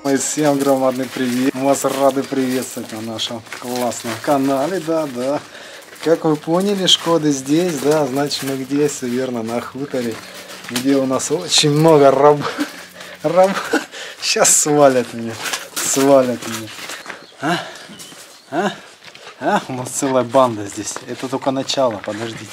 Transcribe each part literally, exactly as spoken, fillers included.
И всем громадный привет. Мы вас рады приветствовать на нашем классном канале. Да, да. Как вы поняли, Шкоды здесь, да, значит мы где? Все верно, на хуторе, где у нас очень много раб... раб... Сейчас свалят меня. Свалят меня. А? А? А? У нас целая банда здесь. Это только начало, подождите.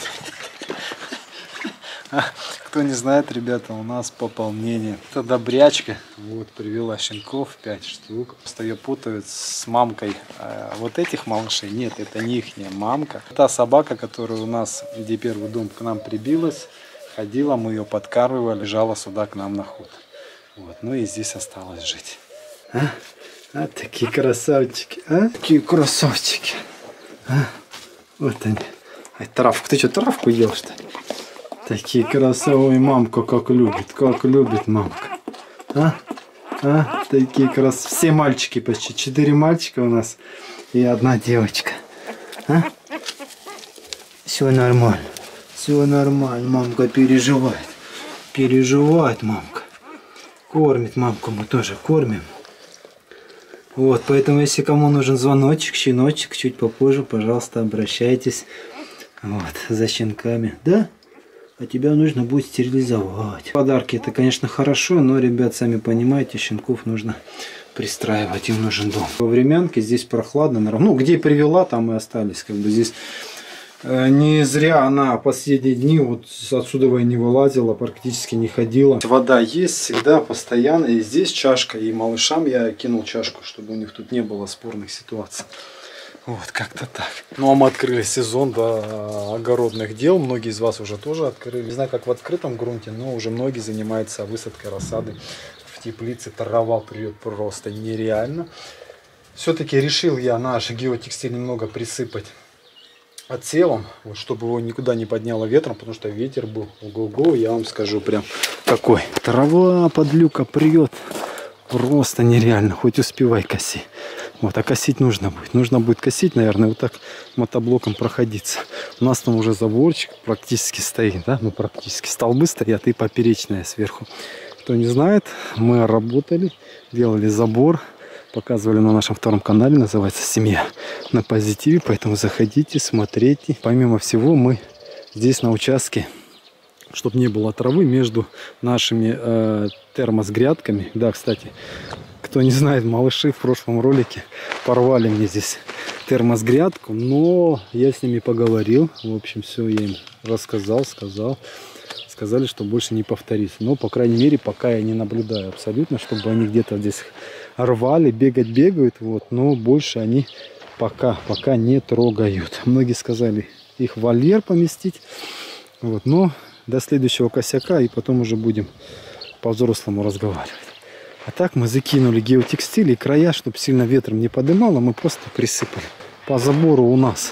Кто не знает, ребята, у нас пополнение. Это добрячка. Вот, привела щенков пять штук. Просто ее путают с мамкой а вот этих малышей. Нет, это не их мамка. Та собака, которая у нас, где первый дом, к нам прибилась, ходила, мы ее подкармливали, лежала сюда к нам на ход. Вот, ну и здесь осталось жить. А? А, такие красавчики, а? Такие красавчики. А? Вот они. Ай, травку. Ты что, травку ел, что ли? Такие красавые, мамка как любит, как любит мамка. А? А? Такие крас... Все мальчики почти. Четыре мальчика у нас и одна девочка. А? Все нормально. Все нормально. Мамка переживает. Переживает мамка. Кормит мамку, мы тоже кормим. Вот, поэтому если кому нужен звоночек, щеночек, чуть попозже, пожалуйста, обращайтесь. Вот, за щенками. Да? А тебя нужно будет стерилизовать. Подарки это, конечно, хорошо, но, ребят, сами понимаете, щенков нужно пристраивать, им нужен дом. Во времянке здесь прохладно, ну, где привела, там и остались, как бы здесь. э, Не зря она последние дни вот отсюда и не вылазила, практически не ходила. Вода есть всегда, постоянно, и здесь чашка, и малышам я кинул чашку, чтобы у них тут не было спорных ситуаций. Вот, как-то так. Ну, а мы открыли сезон, да, огородных дел. Многие из вас уже тоже открыли. Не знаю, как в открытом грунте, но уже многие занимаются высадкой рассады в теплице. Трава прет просто нереально. Все-таки решил я наш геотекстиль немного присыпать отсевом, вот, чтобы его никуда не подняло ветром, потому что ветер был ого-го, я вам скажу прям какой. Трава подлюка прет. Просто нереально, хоть успевай коси. Вот, а косить нужно будет. Нужно будет косить, наверное, вот так мотоблоком проходиться. У нас там уже заборчик практически стоит, да? Ну, практически столбы стоят и поперечная сверху. Кто не знает, мы работали, делали забор, показывали на нашем втором канале, называется «Семья на позитиве», поэтому заходите, смотрите. Помимо всего, мы здесь на участке, чтобы не было травы между нашими э, термос-грядками. Да, кстати, кто не знает, малыши в прошлом ролике порвали мне здесь термос-грядку, но я с ними поговорил. В общем, все я им рассказал, сказал. Сказали, что больше не повторится. Но, по крайней мере, пока я не наблюдаю абсолютно, чтобы они где-то здесь рвали, бегать бегают. Вот, но больше они пока, пока не трогают. Многие сказали их в вольер поместить. Вот, но до следующего косяка, и потом уже будем по-взрослому разговаривать. А так мы закинули геотекстиль и края, чтобы сильно ветром не подымало, мы просто присыпали. По забору у нас,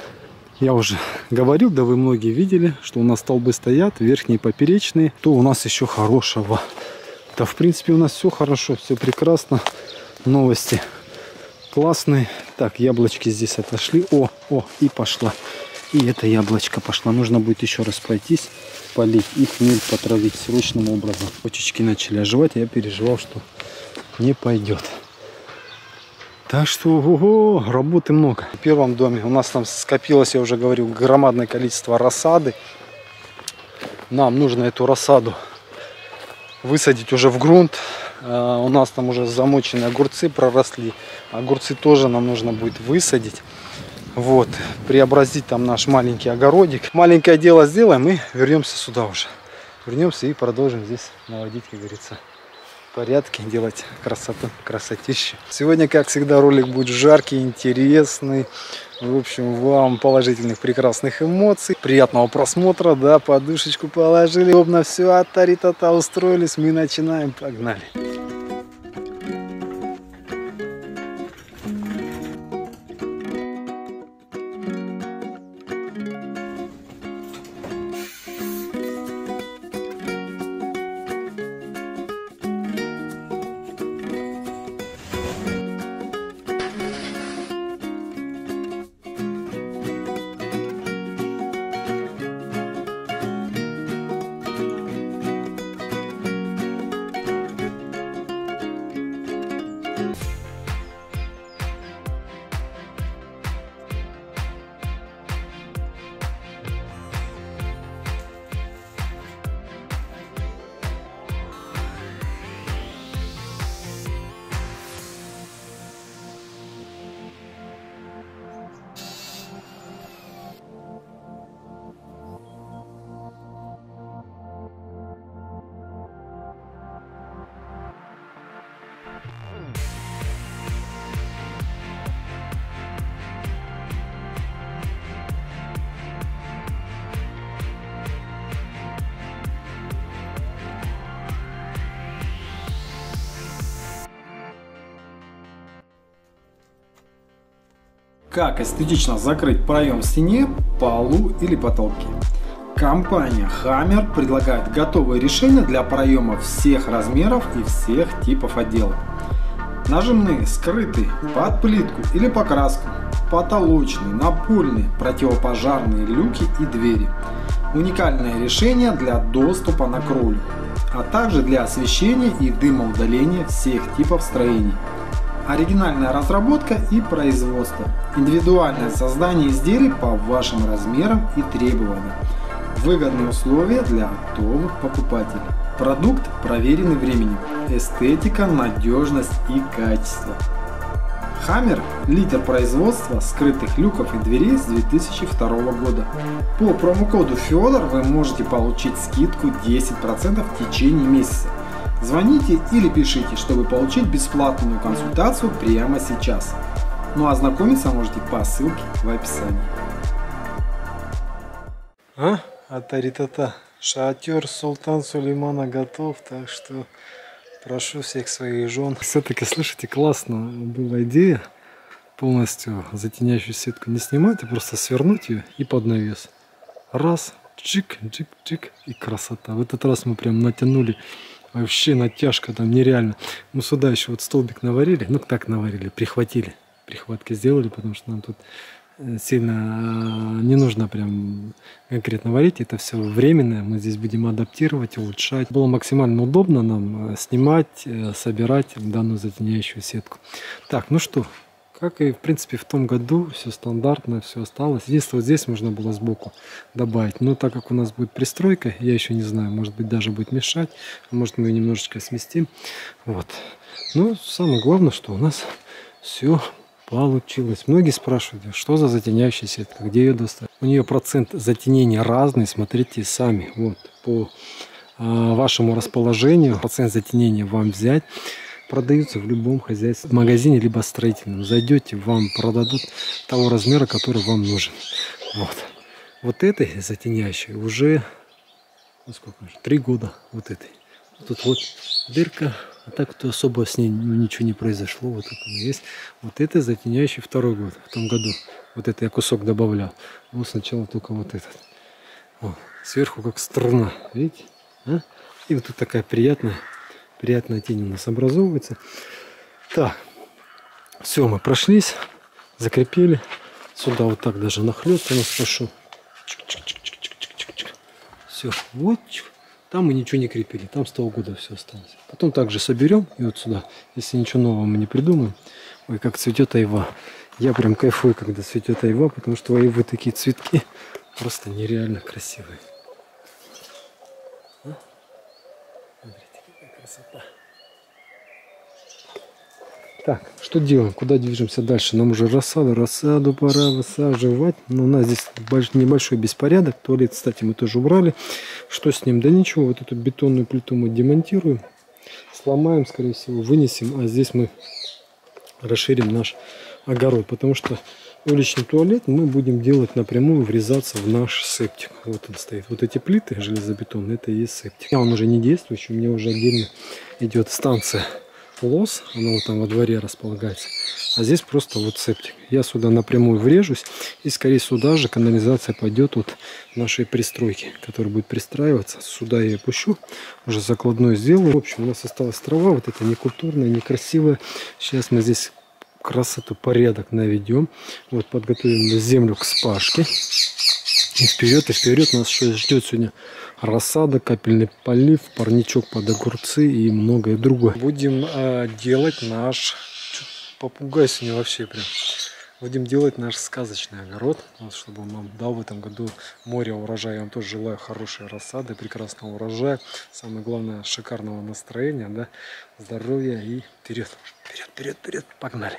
я уже говорил, да вы многие видели, что у нас столбы стоят, верхние поперечные. То у нас еще хорошего. Да, в принципе, у нас все хорошо, все прекрасно. Новости классные. Так, яблочки здесь отошли. О, о, и пошла. И это яблочко пошла. Нужно будет еще раз пройтись, полить и хмель потравить срочным образом. Почечки начали оживать, я переживал, что не пойдет. Так что, ого, работы много. В первом доме у нас там скопилось, я уже говорил, громадное количество рассады. Нам нужно эту рассаду высадить уже в грунт. У нас там уже замоченные огурцы проросли. Огурцы тоже нам нужно будет высадить. Вот, преобразить там наш маленький огородик. Маленькое дело сделаем и вернемся сюда уже. Вернемся и продолжим здесь наводить, как говорится, порядки, делать красоту, красотищу. Сегодня, как всегда, ролик будет жаркий, интересный. В общем, вам положительных, прекрасных эмоций. Приятного просмотра, да, подушечку положили. Удобно все, атари-тата, устроились. Мы начинаем, погнали. Как эстетично закрыть проем в стене, полу или потолке? Компания Hammer предлагает готовые решения для проемов всех размеров и всех типов отделок. Нажимные, скрытые, под плитку или покраску, потолочные, напольные, противопожарные люки и двери. Уникальное решение для доступа на кровлю, а также для освещения и дымоудаления всех типов строений. Оригинальная разработка и производство. Индивидуальное создание изделий по вашим размерам и требованиям. Выгодные условия для оптовых покупателей. Продукт проверенный временем. Эстетика, надежность и качество. Hammer – лидер производства скрытых люков и дверей с две тысячи второго года. По промокоду Федор вы можете получить скидку десять процентов в течение месяца. Звоните или пишите, чтобы получить бесплатную консультацию прямо сейчас. Ну а ознакомиться можете по ссылке в описании. А? Атаритата. Шатер Султан Сулеймана готов, так что прошу всех своих жен. Все-таки, слышите, классно была идея полностью затеняющую сетку не снимать, а просто свернуть ее и под навес. Раз, чик, чик, чик и красота. В этот раз мы прям натянули. Вообще натяжка там нереально. Мы сюда еще вот столбик наварили. Ну так наварили, прихватили. Прихватки сделали, потому что нам тут сильно не нужно прям конкретно варить. Это все временное. Мы здесь будем адаптировать, улучшать. Было максимально удобно нам снимать, собирать данную затеняющую сетку. Так, ну что, как и в принципе в том году, все стандартно, все осталось. Единственное, вот здесь можно было сбоку добавить. Но так как у нас будет пристройка, я еще не знаю, может быть даже будет мешать. Может мы ее немножечко сместим. Вот. Но самое главное, что у нас все получилось. Многие спрашивают, что за затеняющая сетка, где ее достать. У нее процент затенения разный, смотрите сами. Вот по а, вашему расположению процент затенения вам взять. Продаются в любом хозяйстве, в магазине, либо строительном. Зайдете, вам продадут того размера, который вам нужен. Вот. Вот этой затеняющей уже ну, сколько уже? Три года. Вот этой. Тут вот дырка. А так то особо с ней ничего не произошло. Вот это есть. Вот этой затеняющей второй год. В том году. Вот это я кусок добавлял. Вот сначала только вот этот. Вот. Сверху как струна. Видите? А? И вот тут такая приятная. Приятная тень у нас образовывается. Так, все, мы прошлись, закрепили. Сюда вот так даже нахлест у нас пошел. Все, вот. Там мы ничего не крепили, там с того года все осталось. Потом также соберем и вот сюда, если ничего нового мы не придумаем. Ой, как цветет айва. Я прям кайфую, когда цветет айва, потому что у айвы такие цветки просто нереально красивые. Красота. Так, что делаем? Куда движемся дальше? Нам уже рассаду, рассаду пора высаживать. Но у нас здесь небольшой беспорядок. Туалет, кстати, мы тоже убрали. Что с ним? Да ничего, вот эту бетонную плиту мы демонтируем. Сломаем, скорее всего, вынесем. А здесь мы расширим наш огород. Потому что уличный туалет мы будем делать напрямую, врезаться в наш септик. Вот он стоит. Вот эти плиты железобетонные, это и есть септик. Он уже не действующий, у меня уже отдельно идет станция ЛОС. Она вот там во дворе располагается. А здесь просто вот септик. Я сюда напрямую врежусь. И скорее сюда же канализация пойдет от нашей пристройки, которая будет пристраиваться. Сюда я ее пущу. Уже закладной сделаю. В общем, у нас осталась трава. Вот это некультурная, некрасивая. Сейчас мы здесь красоту, порядок наведем. Вот подготовим землю к спашке. И вперед, и вперед нас ждет сегодня рассада, капельный полив, парничок под огурцы и многое другое. Будем э, делать наш... Попугай сегодня вообще прям. Будем делать наш сказочный огород, вот, чтобы он нам дал в этом году море урожая. Я вам тоже желаю хорошей рассады, прекрасного урожая. Самое главное, шикарного настроения, да, здоровья и вперед, вперед, вперед, вперед, погнали.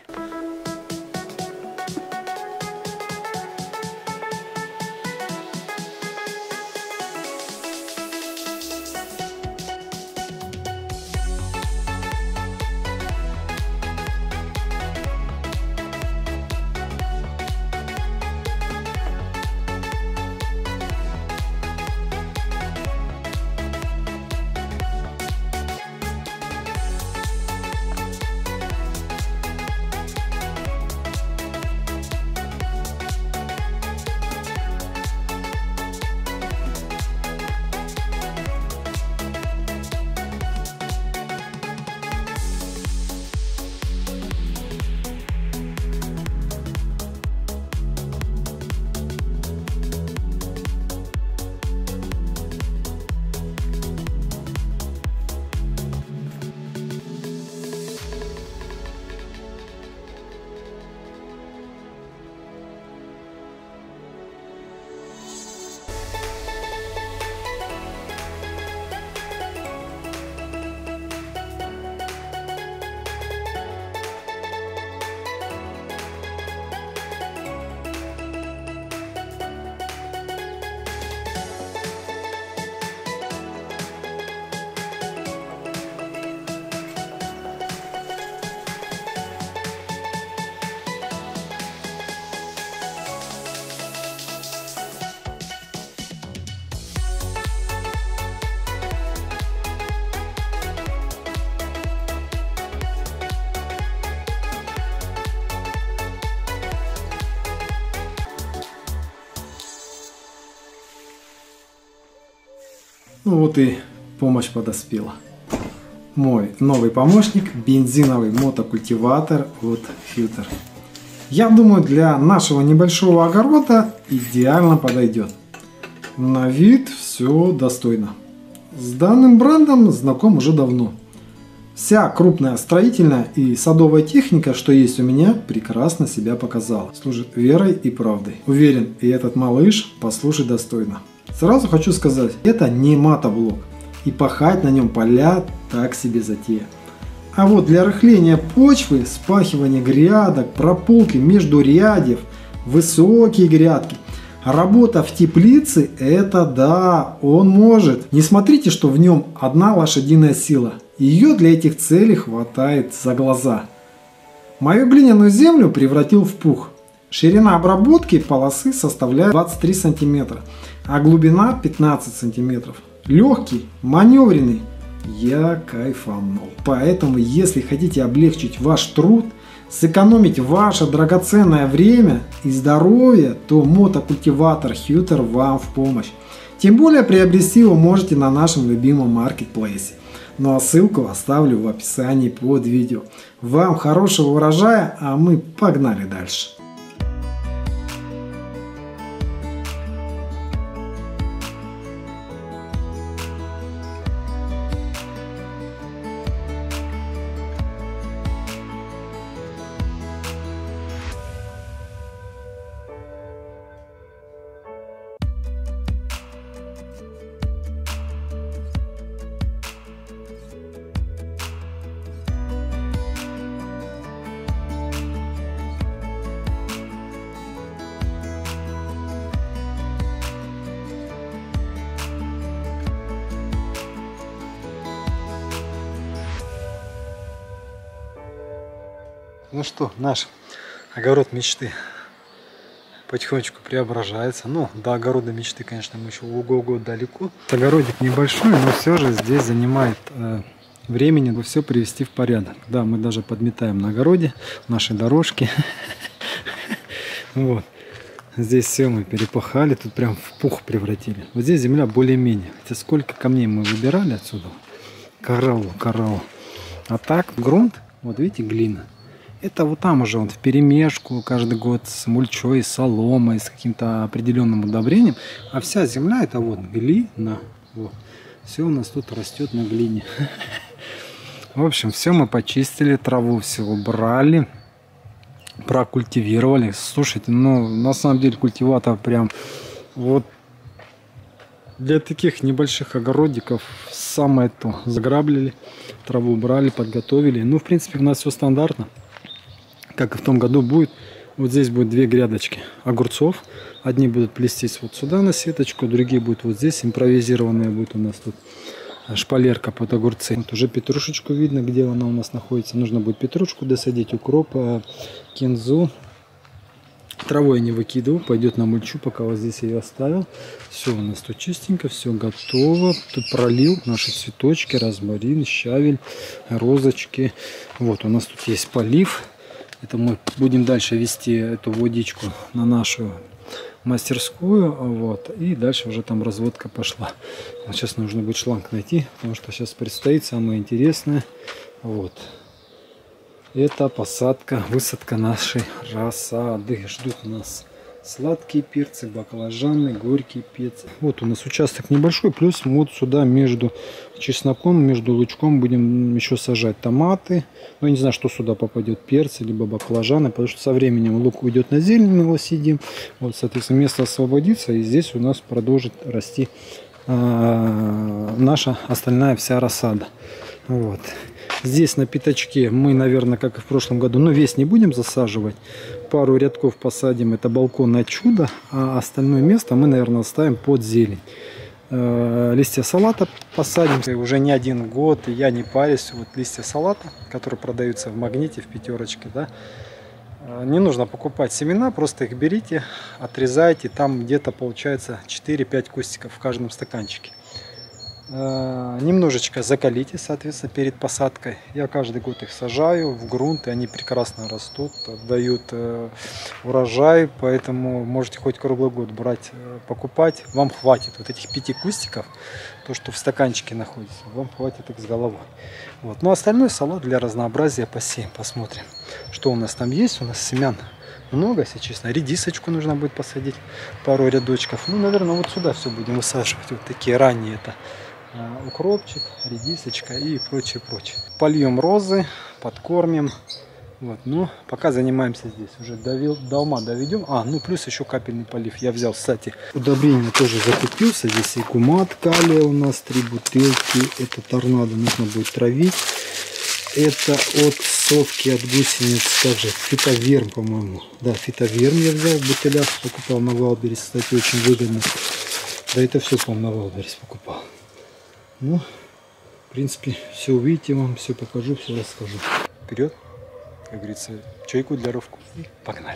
Ну вот и помощь подоспела. Мой новый помощник, бензиновый мотокультиватор от Filter. Я думаю, для нашего небольшого огорода идеально подойдет. На вид все достойно. С данным брендом знаком уже давно. Вся крупная строительная и садовая техника, что есть у меня, прекрасно себя показала. Служит верой и правдой. Уверен, и этот малыш послушает достойно. Сразу хочу сказать, это не мотоблок. И пахать на нем поля так себе затея. А вот для рыхления почвы, спахивания грядок, прополки междурядьев, высокие грядки, работа в теплице, это да, он может. Не смотрите, что в нем одна лошадиная сила. Ее для этих целей хватает за глаза. Мою глиняную землю превратил в пух. Ширина обработки полосы составляет двадцать три сантиметра, а глубина пятнадцать сантиметров. Легкий, маневренный. Я кайфанул. Поэтому, если хотите облегчить ваш труд, сэкономить ваше драгоценное время и здоровье, то мотокультиватор Filter вам в помощь. Тем более приобрести его можете на нашем любимом маркетплейсе. Ну а ссылку оставлю в описании под видео. Вам хорошего урожая, а мы погнали дальше. Ну что, наш огород мечты потихонечку преображается. Ну, до огорода мечты, конечно, мы еще ого-го далеко. Огородик небольшой, но все же здесь занимает э, времени все привести в порядок. Да, мы даже подметаем на огороде наши дорожки. Вот. Здесь все мы перепахали, тут прям в пух превратили. Вот здесь земля более-менее. Хотя сколько камней мы выбирали отсюда. Кораллу, кораллу. А так грунт, вот видите, глина. Это вот там уже он в перемешку каждый год с мульчой, с соломой, с каким-то определенным удобрением. А вся земля это вот глина. Вот. Все у нас тут растет на глине. В общем, все мы почистили, траву все убрали, прокультивировали. Слушайте, ну на самом деле культиватор прям вот для таких небольших огородиков самое то. Заграблили, траву убрали, подготовили. Ну, в принципе, у нас все стандартно. Как и в том году будет, вот здесь будет две грядочки огурцов. Одни будут плестись вот сюда на сеточку, другие будут вот здесь. Импровизированная будет у нас тут шпалерка под огурцы. Вот уже петрушечку видно, где она у нас находится. Нужно будет петрушку досадить, укроп, кинзу. Траву я не выкидываю, пойдет на мульчу, пока вот здесь я ее оставил. Все у нас тут чистенько, все готово. Тут пролил наши цветочки, розмарин, щавель, розочки. Вот у нас тут есть полив. Это мы будем дальше вести эту водичку на нашу мастерскую. Вот. И дальше уже там разводка пошла. Вот сейчас нужно будет шланг найти, потому что сейчас предстоит самое интересное. Вот. Это посадка, высадка нашей рассады. Ждут нас сладкие перцы, баклажаны, горькие перцы. Вот у нас участок небольшой, плюс вот сюда между чесноком, между лучком будем еще сажать томаты. Ну, я не знаю, что сюда попадет, перцы, либо баклажаны, потому что со временем лук уйдет на зелень, мы его съедим. Вот, соответственно, место освободится, и здесь у нас продолжит расти а, наша остальная вся рассада. Вот. Здесь на пятачке мы, наверное, как и в прошлом году, но весь не будем засаживать. Пару рядков посадим, это балконное чудо, а остальное место мы, наверное, оставим под зелень. Листья салата посадим. И уже не один год, и я не парюсь. Вот листья салата, которые продаются в Магните, в пятерочке, да. Не нужно покупать семена, просто их берите, отрезайте. Там где-то получается четыре-пять кустиков в каждом стаканчике. Э, немножечко закалите, соответственно, перед посадкой. Я каждый год их сажаю в грунт, и они прекрасно растут, дают э, урожай, поэтому можете хоть круглый год брать, э, покупать. Вам хватит вот этих пяти кустиков, то, что в стаканчике находится, вам хватит их с головой. Вот. Ну, остальной салат для разнообразия посеем, посмотрим, что у нас там есть. У нас семян много, если честно. Редисочку нужно будет посадить, пару рядочков. Ну, наверное, вот сюда все будем высаживать. Вот такие ранние это э, укропчик, редисочка и прочее, прочее. Польем розы, подкормим. Вот, ну, пока занимаемся здесь. Уже довел, до ума доведем. А, ну, плюс еще капельный полив. Я взял, кстати, удобрение тоже закупился. Здесь и гумат калия у нас, три бутылки. Это торнадо нужно будет травить. Это от совки, от гусениц, также фитоверм, по-моему. Да, фитоверм я взял в бутылях, покупал на Валберес, кстати, очень выгодно. Да, это все, по-моему, на Валберес покупал. Ну, в принципе, все увидите, вам все покажу, все расскажу. Вперед, как говорится, чайку для ровку. И погнали.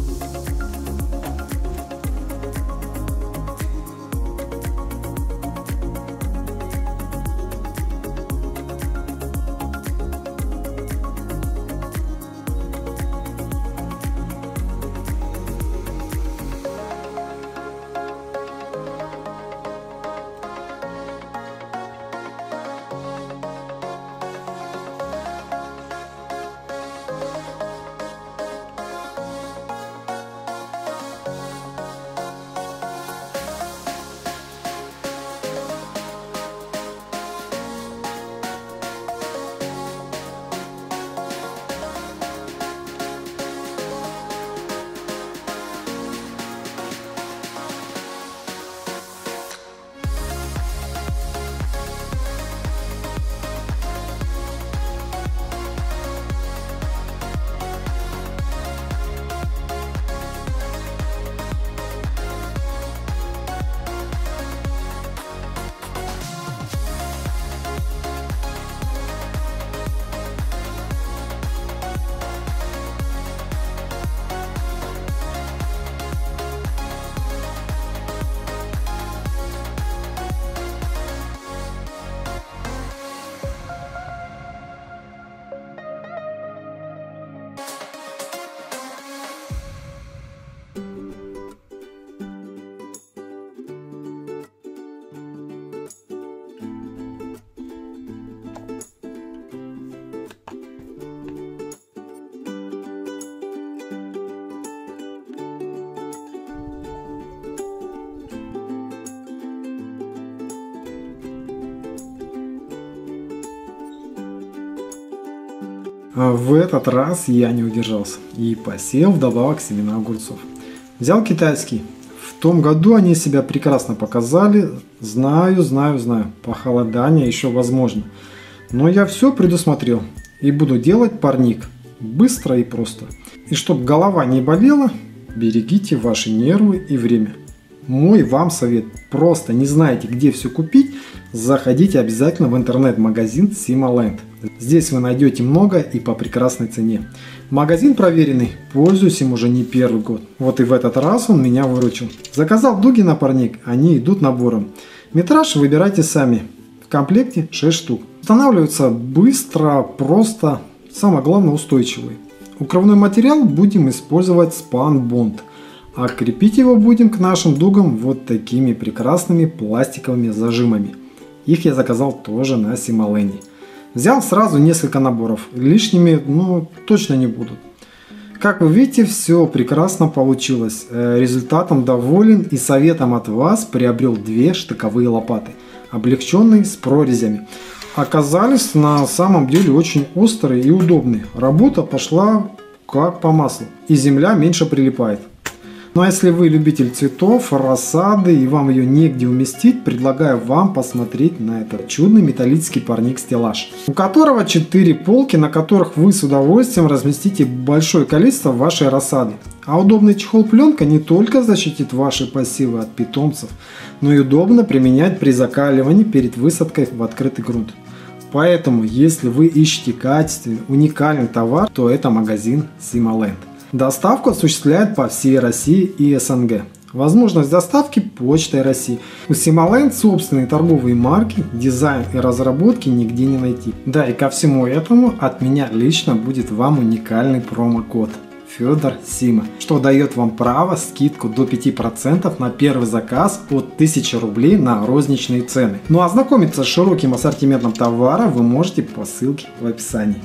В этот раз я не удержался и посеял вдобавок семена огурцов. Взял китайский. В том году они себя прекрасно показали. Знаю, знаю, знаю. Похолодание еще возможно. Но я все предусмотрел. И буду делать парник. Быстро и просто. И чтобы голова не болела, берегите ваши нервы и время. Мой вам совет. Просто не знаете, где все купить, заходите обязательно в интернет-магазин Сималенд. Здесь вы найдете много и по прекрасной цене. Магазин проверенный, пользуюсь им уже не первый год. Вот и в этот раз он меня выручил. Заказал дуги на парник, они идут набором. Метраж выбирайте сами. В комплекте шесть штук. Устанавливаются быстро, просто, самое главное устойчивый. Укрывной материал будем использовать Spun Bond. А крепить его будем к нашим дугам вот такими прекрасными пластиковыми зажимами. Их я заказал тоже на Сималенде. Взял сразу несколько наборов, лишними ну, точно не будут. Как вы видите, все прекрасно получилось. Результатом доволен и советом от вас приобрел две штыковые лопаты, облегченные с прорезями. Оказались на самом деле очень острые и удобные. Работа пошла как по маслу и земля меньше прилипает. Ну а если вы любитель цветов, рассады и вам ее негде уместить, предлагаю вам посмотреть на этот чудный металлический парник-стеллаж, у которого четыре полки, на которых вы с удовольствием разместите большое количество вашей рассады. А удобный чехол-пленка не только защитит ваши посевы от питомцев, но и удобно применять при закаливании перед высадкой в открытый грунт. Поэтому, если вы ищете качественный, уникальный товар, то это магазин Сималенд. Доставку осуществляет по всей России и СНГ. Возможность доставки почтой России. У Симоленд собственные торговые марки, дизайн и разработки нигде не найти. Да, и ко всему этому от меня лично будет вам уникальный промокод Федор Сима, что дает вам право скидку до пяти процентов на первый заказ от тысячи рублей на розничные цены. Ну а ознакомиться с широким ассортиментом товара вы можете по ссылке в описании.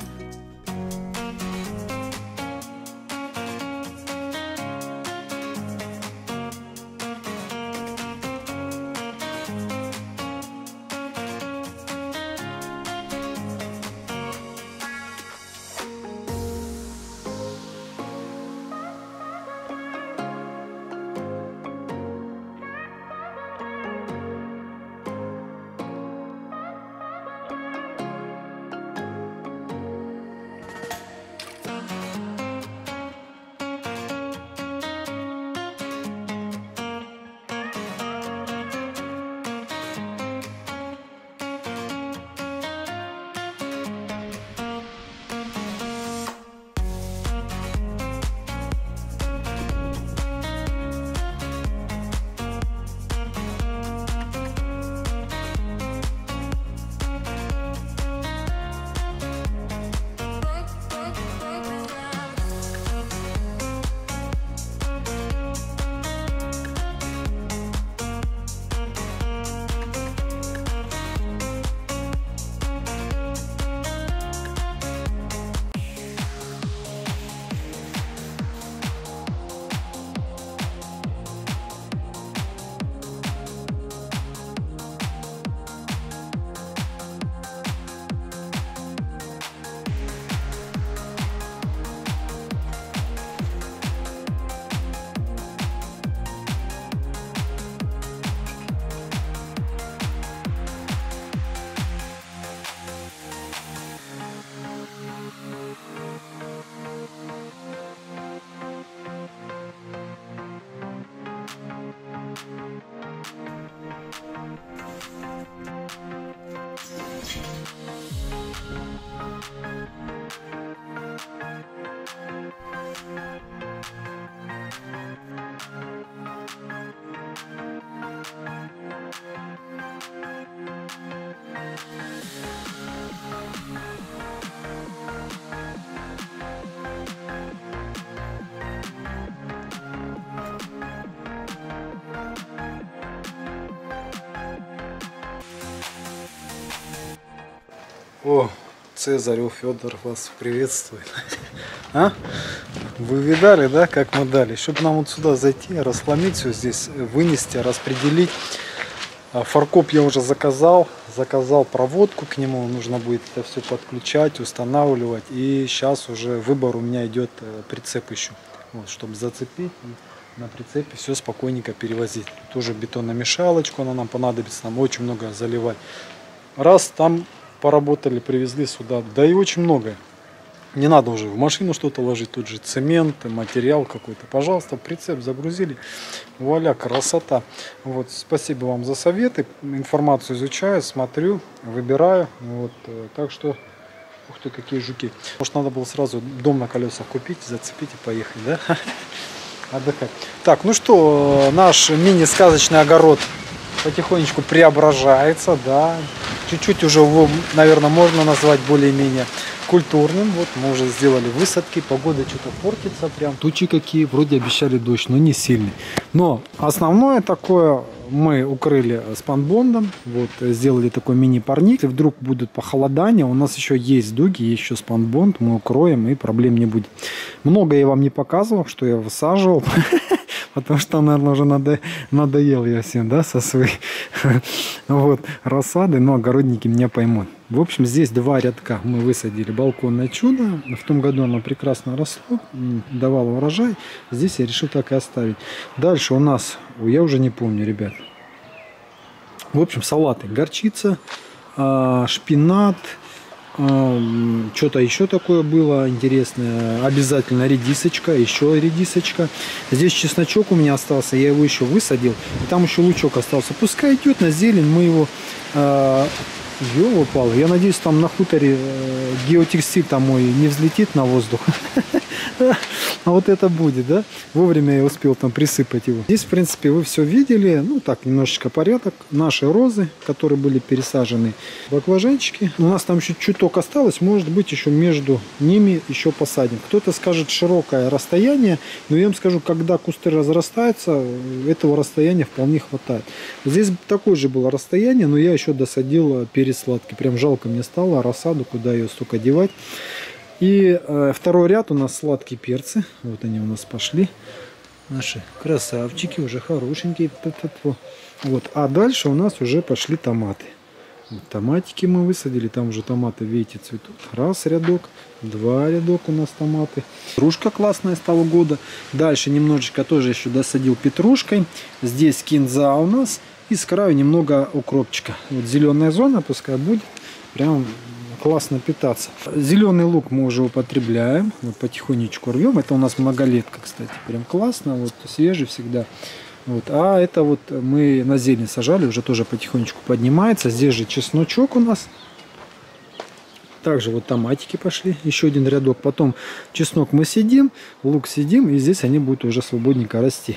О, Цезарев Федор вас приветствует. А? Вы видали, да, как мы дали? Чтобы нам вот сюда зайти, расхламить все здесь, вынести, распределить. Фаркоп я уже заказал. Заказал проводку к нему. Нужно будет это все подключать, устанавливать. И сейчас уже выбор у меня идет прицеп еще. Вот, чтобы зацепить и на прицепе все спокойненько перевозить. Тоже бетономешалочку, она нам понадобится. Нам очень много заливать. Раз там поработали, привезли сюда. Да и очень много. Не надо уже в машину что-то ложить. Тут же цемент, материал какой-то. Пожалуйста, прицеп загрузили. Вуаля, красота. Вот, спасибо вам за советы. Информацию изучаю, смотрю, выбираю. Вот, так что, ух ты, какие жуки. Может, надо было сразу дом на колесах купить, зацепить и поехать, да? Отдыхать. Так, ну что, наш мини-сказочный огород потихонечку преображается, да. Чуть-чуть уже его, наверное, можно назвать более-менее культурным. Вот мы уже сделали высадки, погода что-то портится прям. Тучи какие, вроде обещали дождь, но не сильный. Но основное такое мы укрыли спанбондом, вот сделали такой мини-парник. Если вдруг будут похолодания, у нас еще есть дуги, есть еще спанбонд, мы укроем и проблем не будет. Много я вам не показывал, что я высаживал. Потому что, наверное, уже надо, надоел я всем, да, со своей вот, рассады, но огородники меня поймут. В общем, здесь два рядка мы высадили балконное чудо. В том году оно прекрасно росло, давало урожай. Здесь я решил так и оставить. Дальше у нас, я уже не помню, ребят. В общем, салаты. Горчица, шпинат. Что-то еще такое было интересное. Обязательно редисочка, еще редисочка. Здесь чесночок у меня остался, я его еще высадил. И там еще лучок остался. Пускай идет на зелень, мы его... Э, Ёлопал. Я надеюсь, там на хуторе э, геотекстиль там мой не взлетит на воздух. А вот это будет, да? Вовремя я успел там присыпать его. Здесь, в принципе, вы все видели. Ну, так, немножечко порядок. Наши розы, которые были пересажены. Баклажанчики. У нас там еще чуток осталось. Может быть, еще между ними еще посадим. Кто-то скажет широкое расстояние. Но я вам скажу, когда кусты разрастаются, этого расстояния вполне хватает. Здесь такое же было расстояние, но я еще досадил перец сладкий. Прям жалко мне стало рассаду, куда ее столько девать. И э, второй ряд у нас сладкие перцы. Вот они у нас пошли. Наши красавчики, уже хорошенькие. Вот. А дальше у нас уже пошли томаты. Вот томатики мы высадили. Там уже томаты, видите, цветут. Раз рядок, два рядок у нас томаты. Петрушка классная с того года. Дальше немножечко тоже еще досадил петрушкой. Здесь кинза у нас. И с краю немного укропчика. Вот зеленая зона пускай будет. Прям классно питаться. Зеленый лук мы уже употребляем. Вот потихонечку рвем. Это у нас многолетка, кстати. Прям классно. Вот свежий всегда. Вот. А это вот мы на зелень сажали. Уже тоже потихонечку поднимается. Здесь же чесночок у нас. Также вот томатики пошли. Еще один рядок. Потом чеснок мы сидим. Лук сидим. И здесь они будут уже свободненько расти.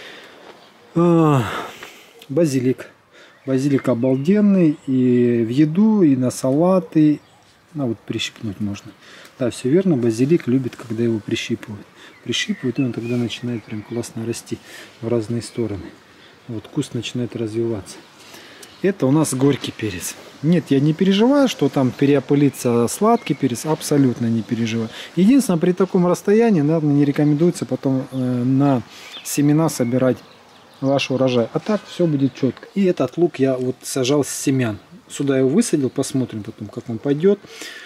Базилик. Базилик обалденный. И в еду, и на салаты. А вот прищипнуть можно. Да, все верно. Базилик любит, когда его прищипывают. Прищипывают, и он тогда начинает прям классно расти в разные стороны. Вот куст начинает развиваться. Это у нас горький перец. Нет, я не переживаю, что там переопылится сладкий перец. Абсолютно не переживаю. Единственное, при таком расстоянии, наверное, не рекомендуется потом э, на семена собирать ваш урожай. А так все будет четко. И этот лук я вот сажал с семян. Сюда его высадил, посмотрим потом, как он пойдет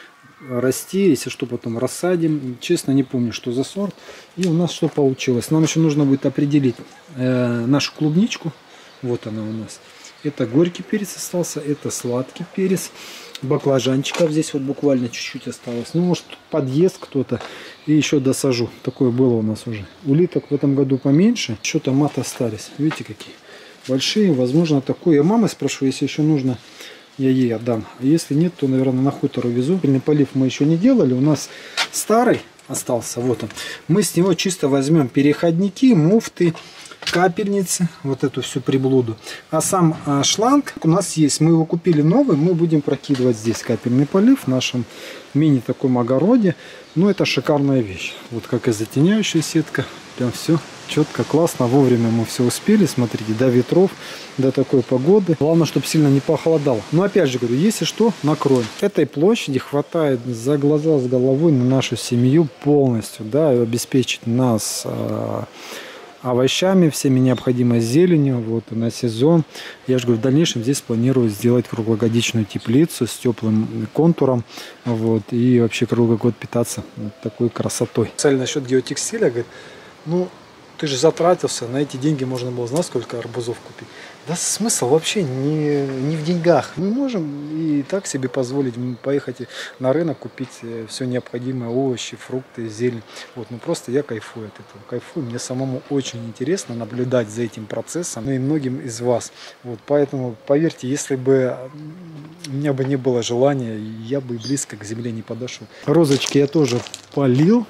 расти, если что, потом рассадим. Честно, не помню, что за сорт. И у нас что получилось. Нам еще нужно будет определить э, нашу клубничку. Вот она у нас. Это горький перец остался, это сладкий перец. Баклажанчиков здесь вот буквально чуть-чуть осталось. Ну, может, подъезд кто-то. И еще досажу. Такое было у нас уже. Улиток в этом году поменьше. Еще томаты остались. Видите, какие большие. Возможно, такое. Я мамы спрошу, если еще нужно, я ей отдам. А если нет, то, наверное, на хутор увезу. Пыльный полив мы еще не делали. У нас старый остался. Вот он. Мы с него чисто возьмем переходники, муфты, капельницы, вот эту всю приблуду. А сам а, шланг у нас есть. Мы его купили новый. Мы будем прокидывать здесь капельный полив в нашем мини таком огороде. Ну, это шикарная вещь. Вот как и затеняющая сетка. Прям все четко, классно. Вовремя мы все успели. Смотрите, до ветров, до такой погоды. Главное, чтобы сильно не похолодало. Но опять же говорю, если что, накроем. Этой площади хватает за глаза, с головой на нашу семью полностью. Да, и обеспечить нас а, овощами, всеми необходимой зеленью, вот, на сезон. Я же говорю, в дальнейшем здесь планирую сделать круглогодичную теплицу с теплым контуром, вот, и вообще круглый год питаться вот такой красотой. Цель насчет геотекстиля, говорит, ну, ты же затратился, на эти деньги можно было, знать, сколько арбузов купить. Да смысл вообще не, не в деньгах. Мы можем и так себе позволить поехать на рынок, купить все необходимое, овощи, фрукты, зелень. Вот, ну просто я кайфую от этого. Кайфую. Мне самому очень интересно наблюдать за этим процессом, ну и многим из вас. Вот, поэтому, поверьте, если бы у меня бы не было желания, я бы близко к земле не подошел. Розочки я тоже полил.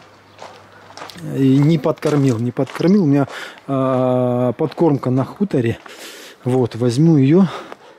И не подкормил, не подкормил. У меня а, подкормка на хуторе. Вот, возьму ее.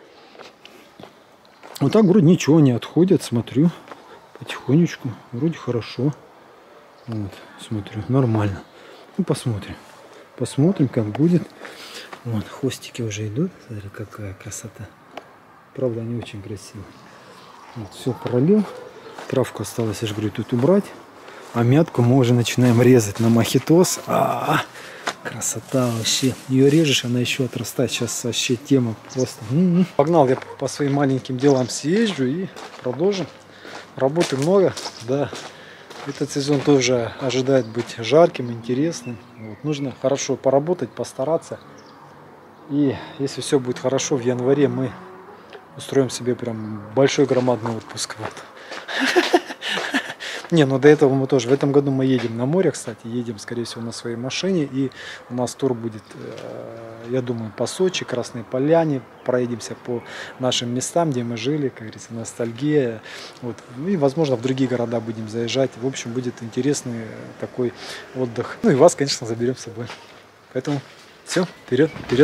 Вот так вроде ничего не отходит, смотрю. Потихонечку. Вроде хорошо. Вот, смотрю, нормально. Ну, посмотрим. Посмотрим, как будет. Вот, хвостики уже идут. Смотри, какая красота. Правда, они очень красивые. Вот, все пролил. Травку осталось, я же говорю, тут убрать. А мятку мы уже начинаем резать на мохитоз. А-а-а, красота вообще. Ее режешь, она еще отрастает. Сейчас вообще тема просто. М-м-м. Погнал я по своим маленьким делам съезжу и продолжим. Работы много, да. Этот сезон тоже ожидает быть жарким, интересным. Вот. Нужно хорошо поработать, постараться. И если все будет хорошо, в январе мы устроим себе прям большой громадный отпуск. Вот. Не, ну до этого мы тоже. В этом году мы едем на море, кстати. Едем, скорее всего, на своей машине. И у нас тур будет, я думаю, по Сочи, Красной Поляне. Проедемся по нашим местам, где мы жили, как говорится, ностальгия. Вот. Ну и, возможно, в другие города будем заезжать. В общем, будет интересный такой отдых. Ну и вас, конечно, заберем с собой. Поэтому все, вперед, вперед.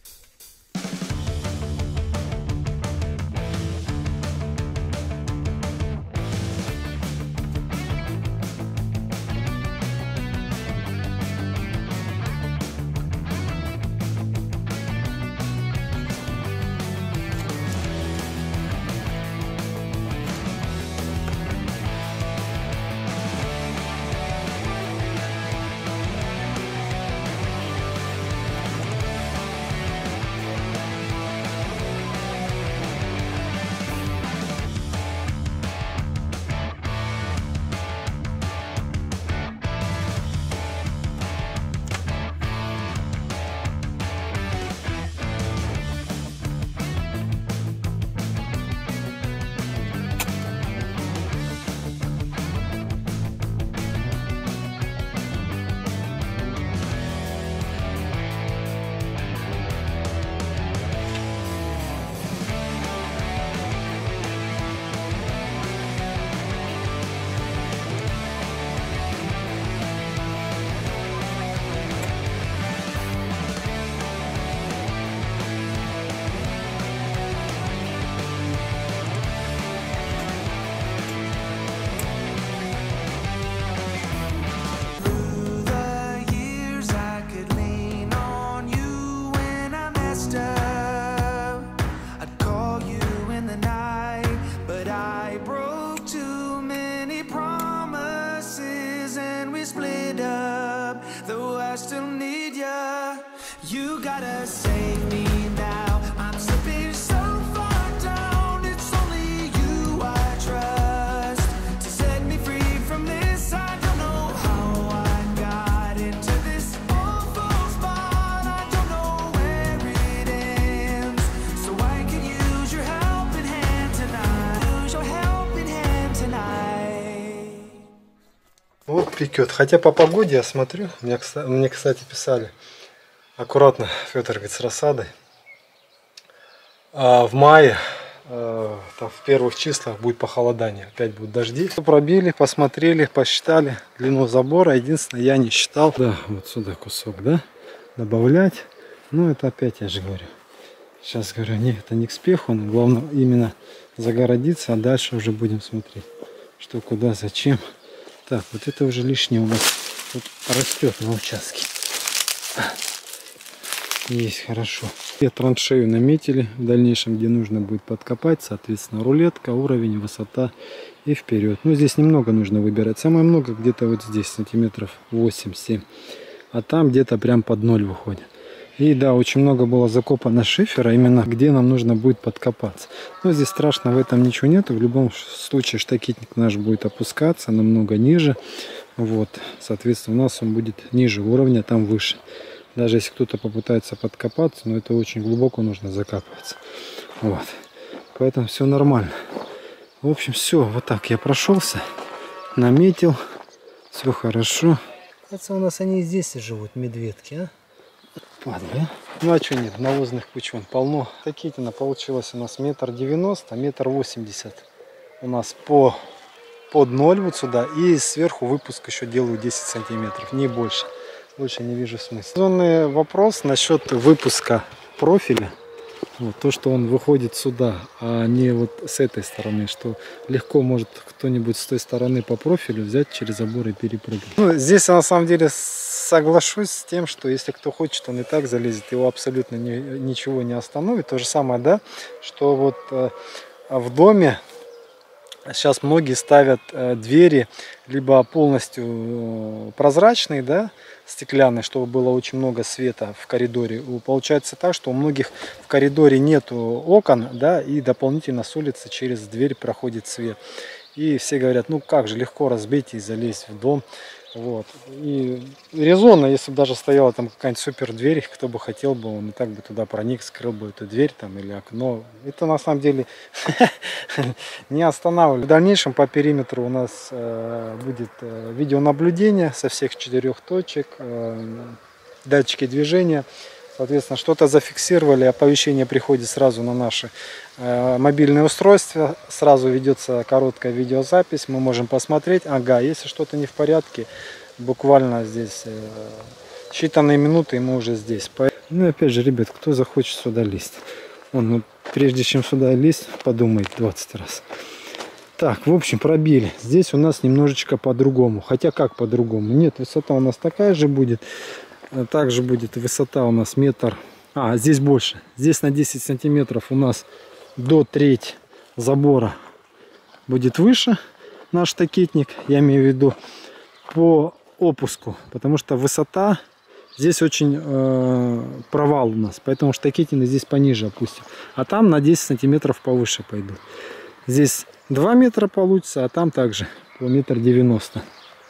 You gotta save me now. I'm slipping so far down. It's only you I trust to set me free from this. I don't know how I got into this awful spot. I don't know where it ends. So I can use your helping hand tonight. Use your helping hand tonight. Вот пекет. Хотя по погоде я смотрю, мне, мне кстати, писали. Аккуратно, Федор говорит, с рассадой. А в мае, э, там, в первых числах будет похолодание, опять будут дожди. Пробили, посмотрели, посчитали длину забора. Единственное, я не считал. Да, вот сюда кусок, да, добавлять. Ну, это опять, я же говорю. Сейчас говорю, нет, это не к спеху, но главное именно загородиться, а дальше уже будем смотреть, что, куда, зачем. Так, вот это уже лишнее у нас тут растет на участке. Есть, хорошо. И траншею наметили в дальнейшем, где нужно будет подкопать, соответственно, рулетка, уровень, высота и вперед. Ну, здесь немного нужно выбирать. Самое много где-то вот здесь, сантиметров восемь-семь. А там где-то прям под ноль выходит. И да, очень много было закопано шифера, именно где нам нужно будет подкопаться. Но здесь страшно в этом ничего нету. В любом случае штакетник наш будет опускаться намного ниже. Вот, соответственно, у нас он будет ниже уровня, там выше. Даже если кто-то попытается подкопаться, но это очень глубоко нужно закапываться. Вот. Поэтому все нормально. В общем, все. Вот так я прошелся. Наметил. Все хорошо. Кажется, у нас они и здесь живут, медведки, а? Падали. Ну а что нет, навозных куч вон полно. Такитина получилось у нас метр девяносто, метр восемьдесят. У нас по под ноль вот сюда. И сверху выпуск еще делаю десять сантиметров, не больше. Больше не вижу смысла. Резонный вопрос насчет выпуска профиля. Вот, то, что он выходит сюда, а не вот с этой стороны, что легко может кто-нибудь с той стороны по профилю взять через забор и перепрыгнуть. Ну, здесь я на самом деле соглашусь с тем, что если кто хочет, он и так залезет, его абсолютно не, ничего не остановит. То же самое, да, что вот э, в доме сейчас многие ставят э, двери либо полностью э, прозрачные, да, стеклянные, чтобы было очень много света в коридоре. Получается так, что у многих в коридоре нету окон, да, и дополнительно с улицы через дверь проходит свет. И все говорят, ну как же, легко разбить и залезть в дом. Вот. И резонно, если бы даже стояла там какая-нибудь супер дверь, кто бы хотел бы, он и так бы туда проник, скрыл бы эту дверь там или окно. Это на самом деле не останавливает. В дальнейшем по периметру у нас э, будет э, видеонаблюдение со всех четырех точек, э, датчики движения. Соответственно, что-то зафиксировали, оповещение приходит сразу на наши э, мобильные устройства, сразу ведется короткая видеозапись, мы можем посмотреть, ага, если что-то не в порядке, буквально здесь э, считанные минуты, и мы уже здесь. Ну и опять же, ребят, кто захочет сюда лезть, он, ну, прежде чем сюда лезть, подумает двадцать раз. Так, в общем, пробили. Здесь у нас немножечко по-другому, хотя как по-другому? Нет, высота у нас такая же будет. Также будет высота у нас метр, а здесь больше, здесь на десять сантиметров у нас до треть забора будет выше наш штакетник, я имею в виду по опуску, потому что высота здесь очень э, провал у нас, поэтому штакетины здесь пониже опустим, а там на десять сантиметров повыше пойдут. Здесь два метра получится, а там также по метр девяносто.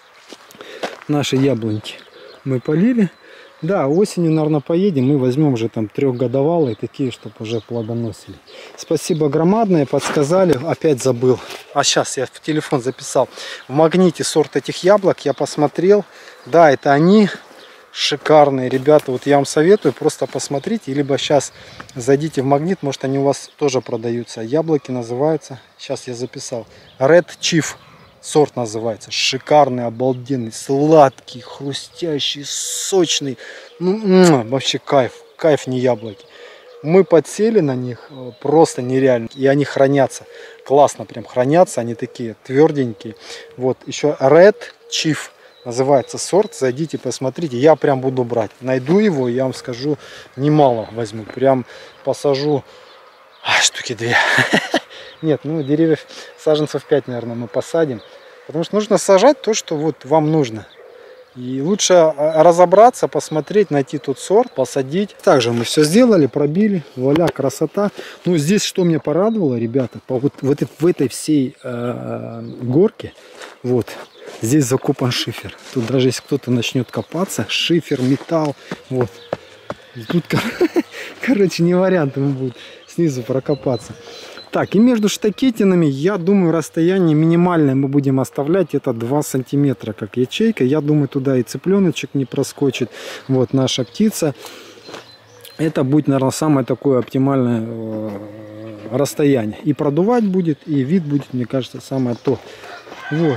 Наши яблоньки мы полили. Да, осенью, наверное, поедем, мы возьмем уже там трехгодовалые, такие, чтобы уже плодоносили. Спасибо громадное, подсказали, опять забыл. А сейчас я в телефон записал. В Магните сорт этих яблок я посмотрел. Да, это они, шикарные ребята. Вот я вам советую, просто посмотрите, либо сейчас зайдите в Магнит, может они у вас тоже продаются. Яблоки называются, сейчас я записал, Red Chief. Сорт называется. Шикарный, обалденный, сладкий, хрустящий, сочный. Ну, вообще кайф. Кайф не яблоки. Мы подсели на них, просто нереально. И они хранятся. Классно прям хранятся. Они такие тверденькие. Вот еще Red Chief называется сорт. Зайдите, посмотрите. Я прям буду брать. Найду его, я вам скажу, немало возьму. Прям посажу а, штуки две. Нет, ну деревьев саженцев пять, наверное, мы посадим. Потому что нужно сажать то, что вот вам нужно. И лучше разобраться, посмотреть, найти тот сорт, посадить. Также мы все сделали, пробили. Вуаля, красота. Ну, здесь что меня порадовало, ребята, по вот в этой, в этой всей э, горке, вот, здесь закопан шифер. Тут даже если кто-то начнет копаться, шифер, металл, вот. И тут, короче, не вариант ему будет снизу прокопаться. Так, и между штакетинами, я думаю, расстояние минимальное мы будем оставлять, это два сантиметра, как ячейка. Я думаю, туда и цыпленочек не проскочит. Вот наша птица. Это будет, наверное, самое такое оптимальное расстояние. И продувать будет, и вид будет, мне кажется, самое то. Вот.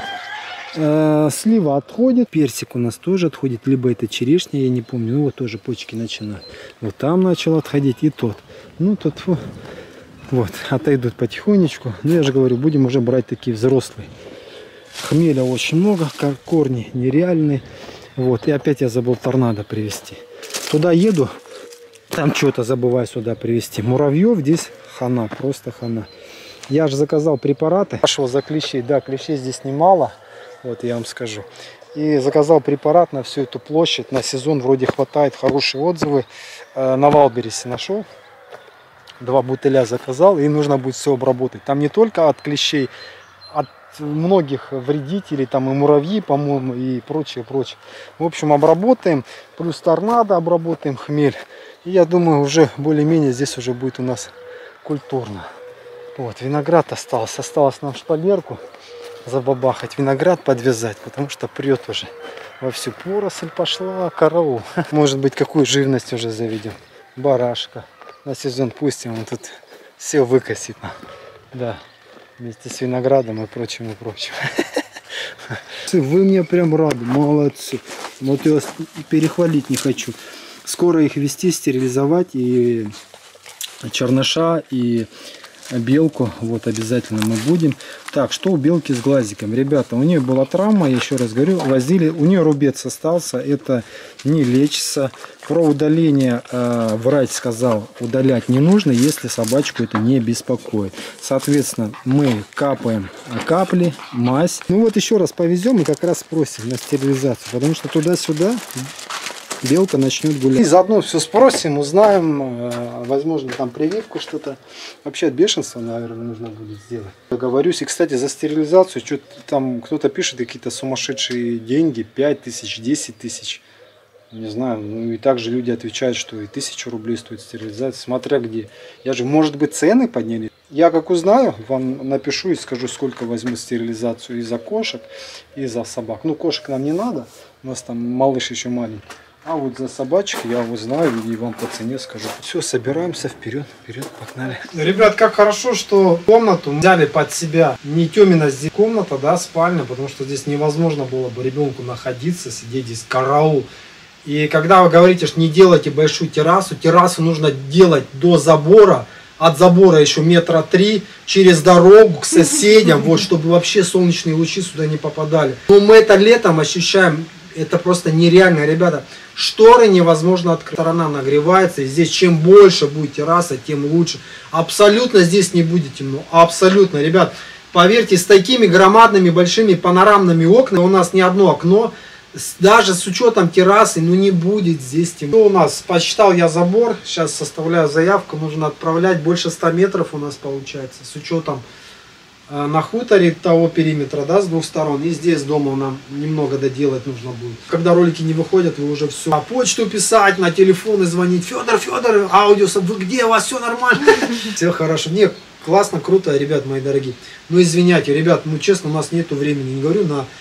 Слива отходит, персик у нас тоже отходит, либо это черешня, я не помню, ну вот тоже почки начинают. Вот там начал отходить, и тот. Ну, тут... Фу. Вот, отойдут потихонечку. Но я же говорю, будем уже брать такие взрослые. Хмеля очень много, корни нереальные. Вот, и опять я забыл торнадо привезти. Туда еду, там что-то забываю сюда привезти. Муравьев здесь хана, просто хана. Я же заказал препараты. Пошел за клещей, да, клещей здесь немало. Вот, я вам скажу. И заказал препарат на всю эту площадь. На сезон вроде хватает, хорошие отзывы. На Валбересе нашел. Два бутыля заказал, и нужно будет все обработать. Там не только от клещей, от многих вредителей, там и муравьи, по-моему, и прочее, прочее. В общем, обработаем, плюс торнадо обработаем, хмель. И я думаю, уже более-менее здесь уже будет у нас культурно. Вот, виноград остался. Осталось нам шпалерку забабахать, виноград подвязать, потому что прет уже. Вовсю поросль пошла, караул. Может быть, какую живность уже заведем. Барашка. На сезон пустим, он тут все выкосит. Да, вместе с виноградом и прочим, и прочим. Вы мне прям рады, молодцы. Вот я вас перехвалить не хочу. Скоро их вести, стерилизовать, и черныша, и белку. Вот обязательно мы будем. Так, что у белки с глазиком? Ребята, у нее была травма, я еще раз говорю, возили. У нее рубец остался, это не лечится. Про удаление э, врач сказал, удалять не нужно, если собачку это не беспокоит. Соответственно, мы капаем капли, мазь. Ну вот еще раз повезем и как раз спросим на стерилизацию, потому что туда-сюда белка начнет гулять. И заодно все спросим, узнаем, возможно, там прививку что-то. Вообще от бешенства, наверное, нужно будет сделать. Договорюсь. И, кстати, за стерилизацию, что там кто-то пишет какие-то сумасшедшие деньги, пять тысяч, десять тысяч. Не знаю, ну и также люди отвечают, что и тысячу рублей стоит стерилизация, смотря где. Я же, может быть, цены подняли. Я как узнаю, вам напишу и скажу, сколько возьму стерилизацию и за кошек, и за собак. Ну, кошек нам не надо, у нас там малыш еще маленький. А вот за собачек я узнаю и вам по цене скажу. Все, собираемся, вперед, вперед, погнали. Ребят, как хорошо, что комнату взяли под себя. Не Тёмина здесь комната, да, спальня, потому что здесь невозможно было бы ребенку находиться, сидеть здесь, караул. И когда вы говорите, что не делайте большую террасу, террасу нужно делать до забора, от забора еще метра три, через дорогу к соседям, вот, чтобы вообще солнечные лучи сюда не попадали. Но мы это летом ощущаем, это просто нереально, ребята. Шторы невозможно открыть, сторона нагревается, и здесь чем больше будет терраса, тем лучше. Абсолютно здесь не будет темно, абсолютно, ребят. Поверьте, с такими громадными большими панорамными окнами, у нас не одно окно, даже с учетом террасы, ну не будет здесь темно. У нас, посчитал я забор, сейчас составляю заявку, нужно отправлять больше ста метров у нас получается, с учетом э, на хуторе того периметра, да, с двух сторон, и здесь дома нам немного доделать нужно будет. Когда ролики не выходят, вы уже все. А почту писать, на телефоны звонить, Федор, Федор, аудио, вы где, у вас все нормально? Все хорошо. Не, классно, круто, ребят мои дорогие. Ну извиняйте, ребят, ну честно, у нас нету времени, не говорю на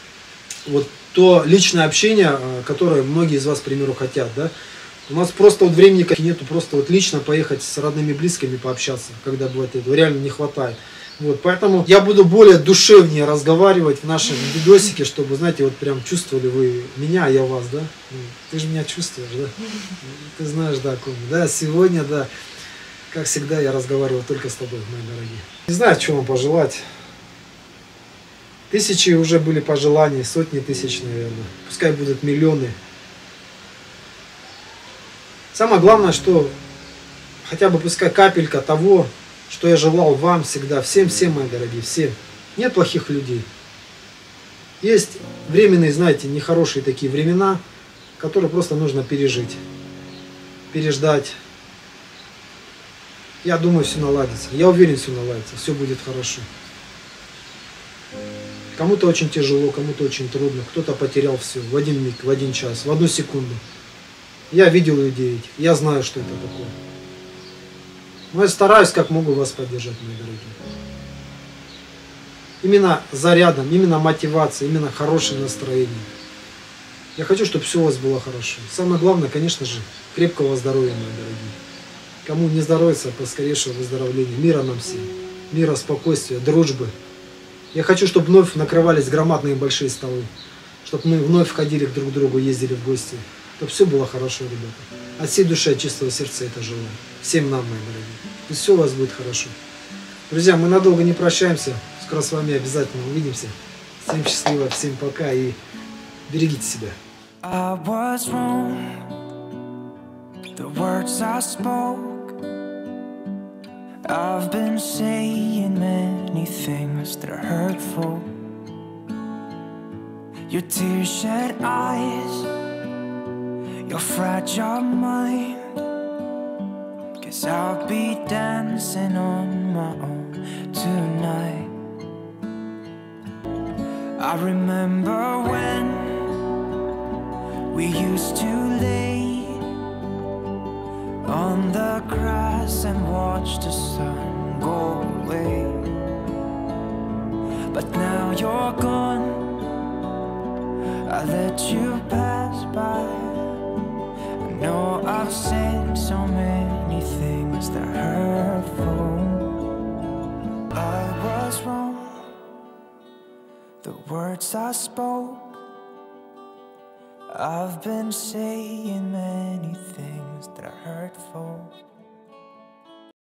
вот то личное общение, которое многие из вас, к примеру, хотят, да, у нас просто вот времени нету, просто вот лично поехать с родными, близкими пообщаться, когда бывает этого, реально не хватает. Вот, поэтому я буду более душевнее разговаривать в нашем видосике, чтобы, знаете, вот прям чувствовали вы меня, а я вас, да, ты же меня чувствуешь, да, ты знаешь, да, ком, да, сегодня, да, как всегда, я разговаривал только с тобой, мои дорогие. Не знаю, что вам пожелать. Тысячи уже были пожеланий, сотни тысяч, наверное. Пускай будут миллионы. Самое главное, что хотя бы пускай капелька того, что я желал вам всегда, всем-всем, мои дорогие, всем. Нет плохих людей. Есть временные, знаете, нехорошие такие времена, которые просто нужно пережить. Переждать. Я думаю, все наладится. Я уверен, все наладится. Все будет хорошо. Кому-то очень тяжело, кому-то очень трудно, кто-то потерял все в один миг, в один час, в одну секунду. Я видел людей этих, я знаю, что это такое. Но я стараюсь, как могу, вас поддержать, мои дорогие. Именно зарядом, именно мотивацией, именно хорошим настроением. Я хочу, чтобы все у вас было хорошо. Самое главное, конечно же, крепкого здоровья, мои дорогие. Кому не здоровится, поскорейшего выздоровления. Мира нам всем. Мира, спокойствия, дружбы. Я хочу, чтобы вновь накрывались громадные большие столы, чтобы мы вновь ходили к друг другу, ездили в гости, чтобы все было хорошо, ребята. От всей души, от чистого сердца это желаю. Всем нам, мои дорогие. Пусть все у вас будет хорошо. Друзья, мы надолго не прощаемся. Скоро с вами обязательно увидимся. Всем счастливо, всем пока и берегите себя. I've been saying many things that are hurtful. Your tear-shed eyes, your fragile mind. Guess I'll be dancing on my own tonight. I remember when we used to lay on the grass and watch the sun go away. But now you're gone, I let you pass by. I know I've said so many things that are hurtful. I was wrong, the words I spoke. I've been saying many things that are hurtful.